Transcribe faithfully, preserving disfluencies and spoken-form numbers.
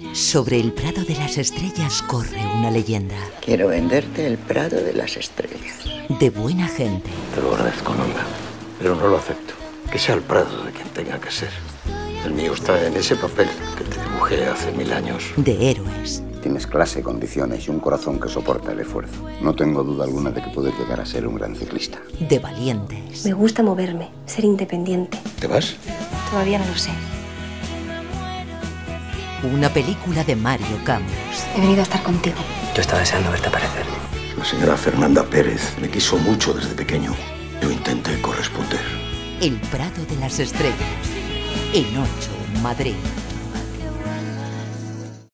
Sobre el Prado de las Estrellas corre una leyenda. Quiero venderte el Prado de las Estrellas. De buena gente. Te lo agradezco, Nanda, pero no lo acepto. Que sea el Prado de quien tenga que ser. El mío está en ese papel que te dibujé hace mil años. De héroes. Tienes clase, condiciones y un corazón que soporta el esfuerzo. No tengo duda alguna de que puedes llegar a ser un gran ciclista. De valientes. Me gusta moverme, ser independiente. ¿Te vas? Todavía no lo sé. Una película de Mario Camus. He venido a estar contigo. Yo estaba deseando verte aparecer. La señora Fernanda Pérez me quiso mucho desde pequeño. Yo intenté corresponder. El Prado de las Estrellas. En ocho, Madrid.